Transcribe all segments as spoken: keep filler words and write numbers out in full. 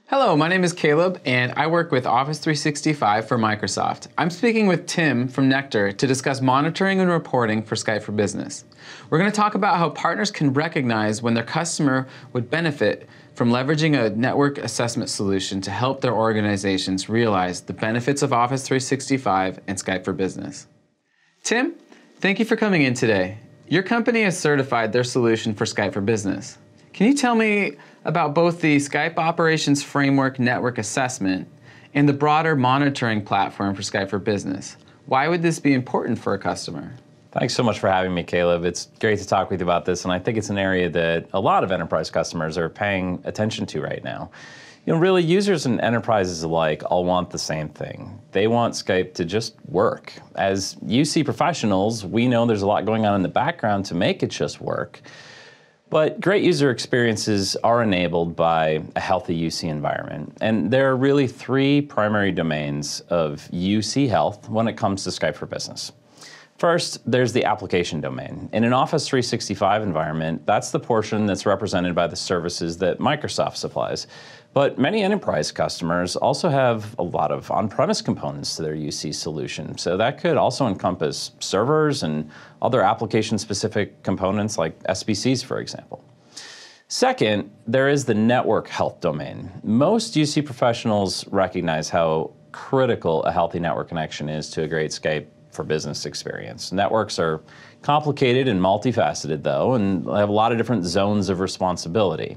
Hello, my name is Caleb, and I work with Office three sixty-five for Microsoft. I'm speaking with Tim from Nectar to discuss monitoring and reporting for Skype for Business. We're going to talk about how partners can recognize when their customer would benefit from leveraging a network assessment solution to help their organizations realize the benefits of Office three sixty-five and Skype for Business. Tim, thank you for coming in today. Your company has certified their solution for Skype for Business. Can you tell me about both the Skype Operations Framework Network Assessment and the broader monitoring platform for Skype for Business? Why would this be important for a customer? Thanks so much for having me, Caleb. It's great to talk with you about this, and I think it's an area that a lot of enterprise customers are paying attention to right now. You know, really, users and enterprises alike all want the same thing. They want Skype to just work. As U C professionals, we know there's a lot going on in the background to make it just work. But great user experiences are enabled by a healthy U C environment. And there are really three primary domains of U C health when it comes to Skype for Business. First, there's the application domain. In an Office three sixty-five environment, that's the portion that's represented by the services that Microsoft supplies. But many enterprise customers also have a lot of on-premise components to their U C solution. So that could also encompass servers and other application-specific components like S B Cs, for example. Second, there is the network health domain. Most U C professionals recognize how critical a healthy network connection is to a great Skype for Business experience. Networks are complicated and multifaceted, though, and have a lot of different zones of responsibility.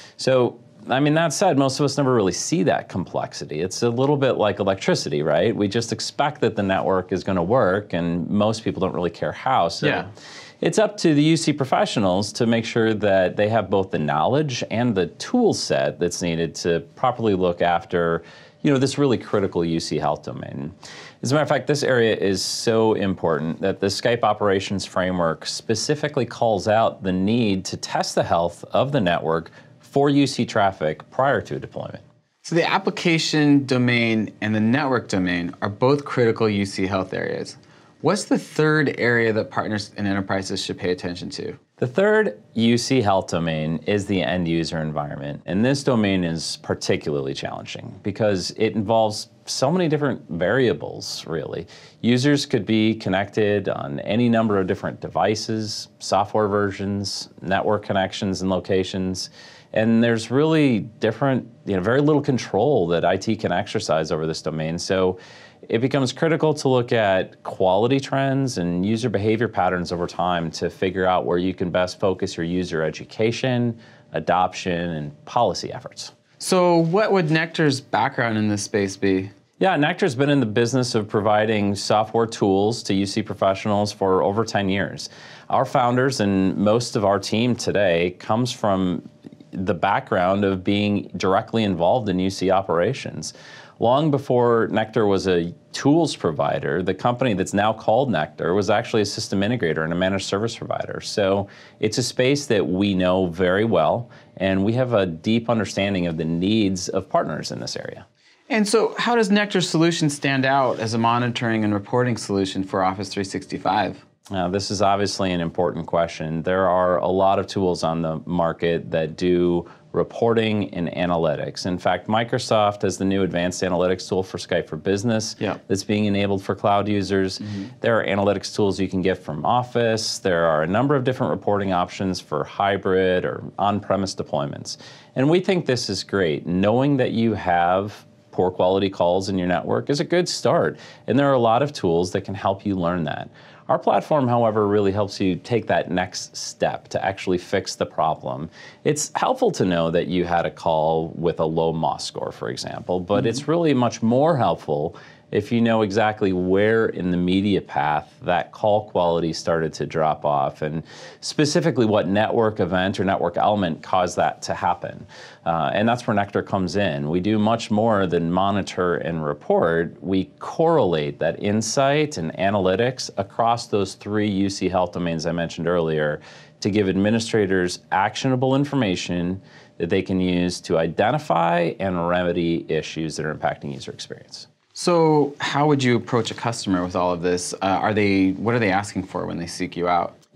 So, I mean, that said, most of us never really see that complexity. It's a little bit like electricity, right? We just expect that the network is going to work, and most people don't really care how. So yeah. It's up to the U C professionals to make sure that they have both the knowledge and the tool set that's needed to properly look after, you know, this really critical U C health domain. As a matter of fact, this area is so important that the Skype Operations Framework specifically calls out the need to test the health of the network for U C traffic prior to deployment. So the application domain and the network domain are both critical U C health areas. What's the third area that partners and enterprises should pay attention to? The third U C health domain is the end user environment. And this domain is particularly challenging because it involves so many different variables, really. Users could be connected on any number of different devices, software versions, network connections and locations. And there's really different, you know, very little control that I T can exercise over this domain. So it becomes critical to look at quality trends and user behavior patterns over time to figure out where you can best focus your user education, adoption, and policy efforts. So what would Nectar's background in this space be? Yeah, Nectar's been in the business of providing software tools to U C professionals for over ten years. Our founders and most of our team today comes from the background of being directly involved in U C operations. Long before Nectar was a tools provider, the company that's now called Nectar was actually a system integrator and a managed service provider. So it's a space that we know very well, and we have a deep understanding of the needs of partners in this area. And so how does Nectar's solution stand out as a monitoring and reporting solution for Office three sixty-five? Now, this is obviously an important question. There are a lot of tools on the market that do reporting and analytics. In fact, Microsoft has the new advanced analytics tool for Skype for Business yeah. that's being enabled for cloud users. Mm-hmm. There are analytics tools you can get from Office. There are a number of different reporting options for hybrid or on-premise deployments. And we think this is great. Knowing that you have poor quality calls in your network is a good start. And there are a lot of tools that can help you learn that. Our platform, however, really helps you take that next step to actually fix the problem. It's helpful to know that you had a call with a low M O S score, for example, but mm-hmm. it's really much more helpful if you know exactly where in the media path that call quality started to drop off, and specifically what network event or network element caused that to happen. Uh, and that's where Nectar comes in. We do much more than monitor and report. We correlate that insight and analytics across those three U C health domains I mentioned earlier to give administrators actionable information that they can use to identify and remedy issues that are impacting user experience. So how would you approach a customer with all of this? Uh, are they, what are they asking for when they seek you out?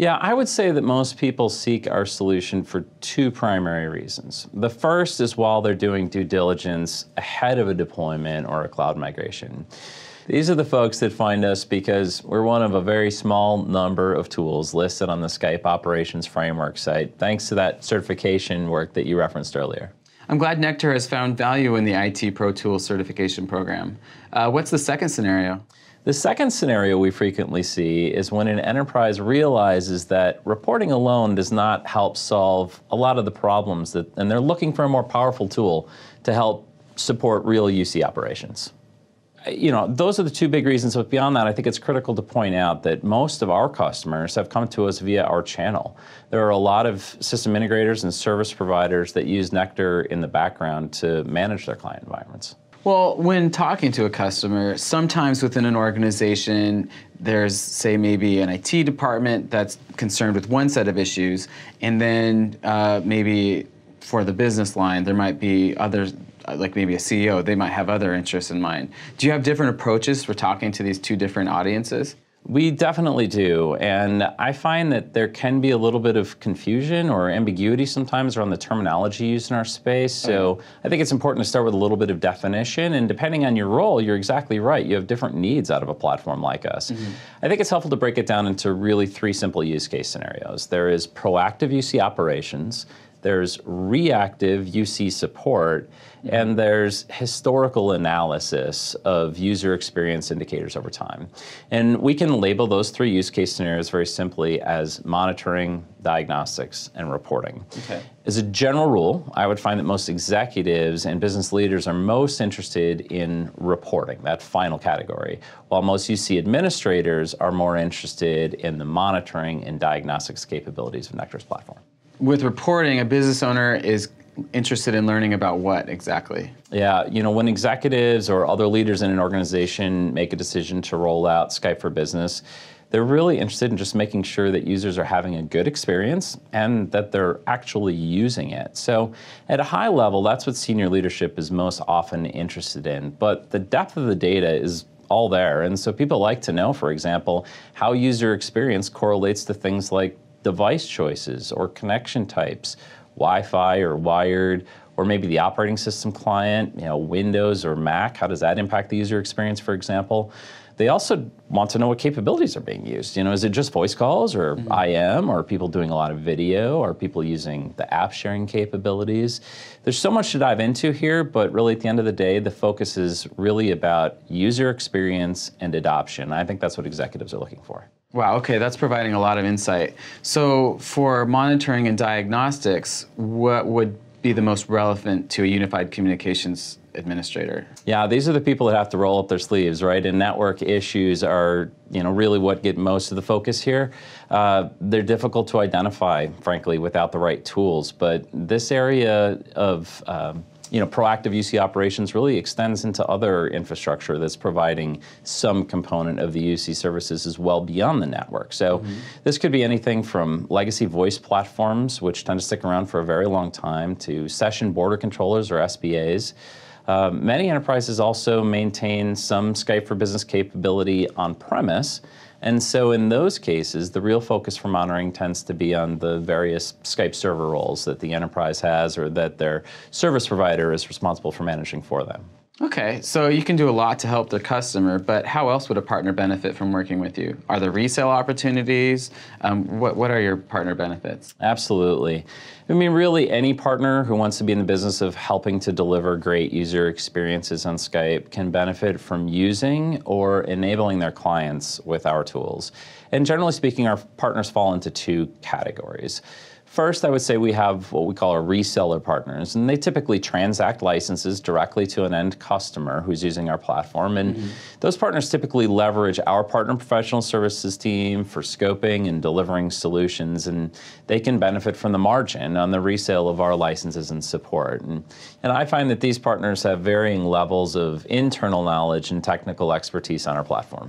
Yeah, I would say that most people seek our solution for two primary reasons. The first is while they're doing due diligence ahead of a deployment or a cloud migration. These are the folks that find us because we're one of a very small number of tools listed on the Skype Operations Framework site, thanks to that certification work that you referenced earlier. I'm glad Nectar has found value in the I T Pro Tools certification program. Uh, what's the second scenario? The second scenario we frequently see is when an enterprise realizes that reporting alone does not help solve a lot of the problems, that, and they're looking for a more powerful tool to help support real U C operations. You know, those are the two big reasons, but beyond that, I think it's critical to point out that most of our customers have come to us via our channel. There are a lot of system integrators and service providers that use Nectar in the background to manage their client environments. Well, when talking to a customer, sometimes within an organization, there's, say, maybe an I T department that's concerned with one set of issues, and then uh, maybe for the business line, there might be others, like maybe a C E O, they might have other interests in mind. Do you have different approaches for talking to these two different audiences? We definitely do, and I find that there can be a little bit of confusion or ambiguity sometimes around the terminology used in our space, so okay. I think it's important to start with a little bit of definition, and depending on your role, you're exactly right, you have different needs out of a platform like us. Mm-hmm. I think it's helpful to break it down into really three simple use case scenarios. There is proactive U C operations, there's reactive U C support, and there's historical analysis of user experience indicators over time. And we can label those three use case scenarios very simply as monitoring, diagnostics, and reporting. Okay. As a general rule, I would find that most executives and business leaders are most interested in reporting, that final category, while most U C administrators are more interested in the monitoring and diagnostics capabilities of Nectar's platform. With reporting, a business owner is interested in learning about what exactly? Yeah, you know, when executives or other leaders in an organization make a decision to roll out Skype for Business, they're really interested in just making sure that users are having a good experience and that they're actually using it. So at a high level, that's what senior leadership is most often interested in. But the depth of the data is all there. And so people like to know, for example, how user experience correlates to things like device choices or connection types, Wi-Fi or wired, or maybe the operating system client, you know, Windows or Mac, how does that impact the user experience, for example? They also want to know what capabilities are being used. You know, is it just voice calls or mm-hmm. I M? Or are people doing a lot of video? Are people using the app sharing capabilities? There's so much to dive into here, but really at the end of the day, the focus is really about user experience and adoption. I think that's what executives are looking for. Wow, okay, that's providing a lot of insight. So for monitoring and diagnostics, what would be the most relevant to a unified communications administrator? Yeah, these are the people that have to roll up their sleeves, right? And network issues are, you know, really what get most of the focus here. Uh, they're difficult to identify, frankly, without the right tools. But this area of um, you know, proactive U C operations really extends into other infrastructure that's providing some component of the U C services as well beyond the network. So mm-hmm. this could be anything from legacy voice platforms, which tend to stick around for a very long time, to session border controllers or S B As. Uh, many enterprises also maintain some Skype for Business capability on-premise. And so in those cases, the real focus for monitoring tends to be on the various Skype server roles that the enterprise has or that their service provider is responsible for managing for them. Okay, so you can do a lot to help the customer, but how else would a partner benefit from working with you? Are there resale opportunities? Um, what, what are your partner benefits? Absolutely. I mean, really, any partner who wants to be in the business of helping to deliver great user experiences on Skype can benefit from using or enabling their clients with our tools. And generally speaking, our partners fall into two categories. First, I would say we have what we call our reseller partners, and they typically transact licenses directly to an end customer who's using our platform. And mm-hmm. those partners typically leverage our partner professional services team for scoping and delivering solutions, and they can benefit from the margin on the resale of our licenses and support. And, and I find that these partners have varying levels of internal knowledge and technical expertise on our platform.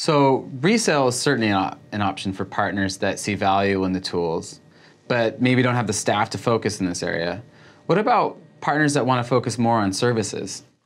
So resale is certainly an, op- an option for partners that see value in the tools, but maybe don't have the staff to focus in this area. What about partners that want to focus more on services?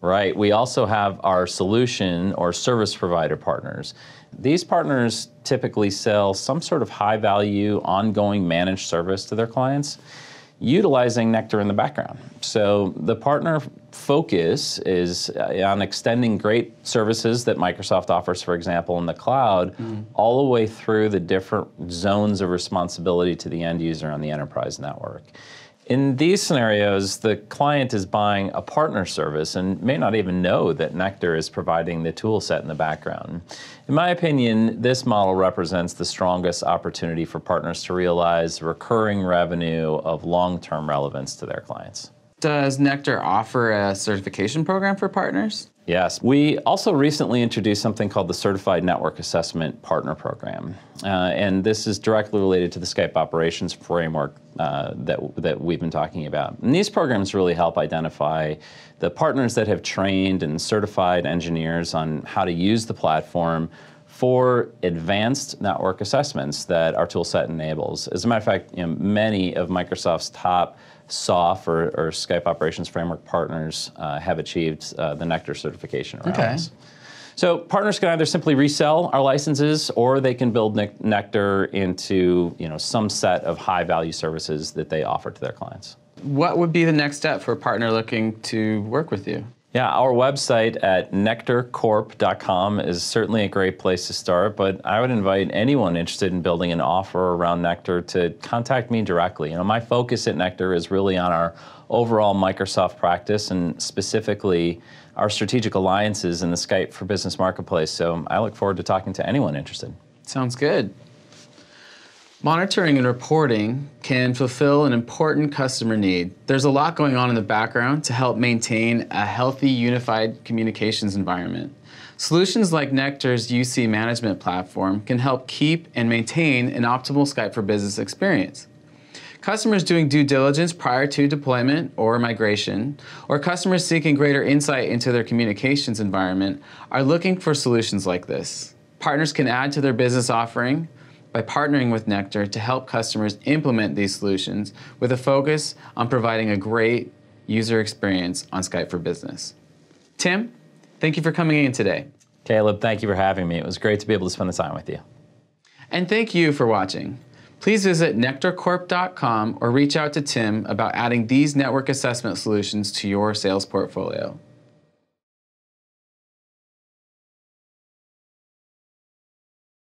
Right. We also have our solution or service provider partners. These partners typically sell some sort of high-value, ongoing managed service to their clients, utilizing Nectar in the background. So the partner focus is on extending great services that Microsoft offers, for example, in the cloud, mm. all the way through the different zones of responsibility to the end user on the enterprise network. In these scenarios, the client is buying a partner service and may not even know that Nectar is providing the tool set in the background. In my opinion, this model represents the strongest opportunity for partners to realize recurring revenue of long-term relevance to their clients. Does Nectar offer a certification program for partners? Yes. We also recently introduced something called the Certified Network Assessment Partner Program. Uh, and this is directly related to the Skype operations framework uh, that, that we've been talking about. And these programs really help identify the partners that have trained and certified engineers on how to use the platform for advanced network assessments that our tool set enables. As a matter of fact, you know, many of Microsoft's top S O F or, or Skype Operations Framework partners uh, have achieved uh, the Nectar certification around okay. this. So partners can either simply resell our licenses, or they can build ne Nectar into you know, some set of high-value services that they offer to their clients. What would be the next step for a partner looking to work with you? Yeah, our website at nectar corp dot com is certainly a great place to start, but I would invite anyone interested in building an offer around Nectar to contact me directly. You know, my focus at Nectar is really on our overall Microsoft practice and specifically our strategic alliances in the Skype for Business marketplace, so I look forward to talking to anyone interested. Sounds good. Monitoring and reporting can fulfill an important customer need. There's a lot going on in the background to help maintain a healthy, unified communications environment. Solutions like Nectar's U C management platform can help keep and maintain an optimal Skype for Business experience. Customers doing due diligence prior to deployment or migration, or customers seeking greater insight into their communications environment are looking for solutions like this. Partners can add to their business offering by partnering with Nectar to help customers implement these solutions with a focus on providing a great user experience on Skype for Business. Tim, thank you for coming in today. Caleb, thank you for having me. It was great to be able to spend the time with you. And thank you for watching. Please visit nectar corp dot com or reach out to Tim about adding these network assessment solutions to your sales portfolio.